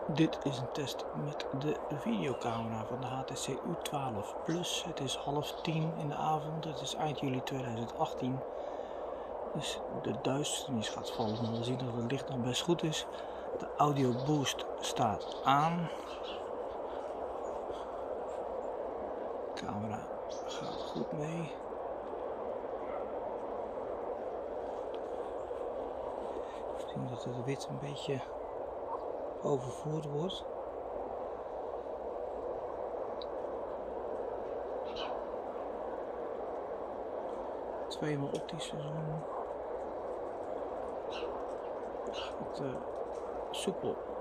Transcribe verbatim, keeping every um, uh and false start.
Dit is een test met de videocamera van de H T C U twaalf Plus. Het is half tien in de avond, het is eind juli tweeduizend achttien. Dus de duisternis gaat vallen, maar we zien dat het licht nog best goed is. De audio boost staat aan. De camera gaat goed mee. We zien dat het wit een beetje overvoerd wordt. Tweemaal optische zoom. Het uh, soepel